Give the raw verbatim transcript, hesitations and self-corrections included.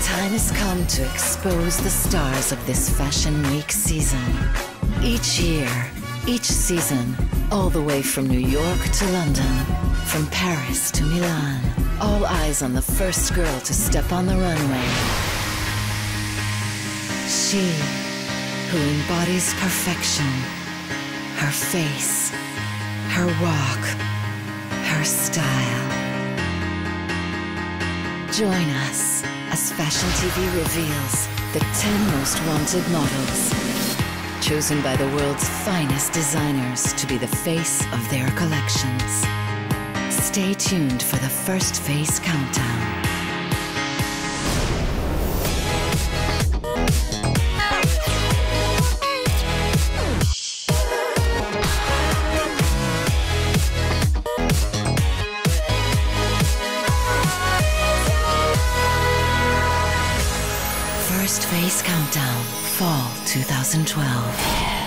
time has come to expose the stars of this Fashion Week season. Each year, each season, all the way from New York to London, from Paris to Milan, all eyes on the first girl to step on the runway. She who embodies perfection, her face, her walk, her style. Join us as FashionTV reveals the ten most wanted models, chosen by the world's finest designers to be the face of their collections. Stay tuned for the first face countdown. First Face Countdown, Fall two thousand twelve.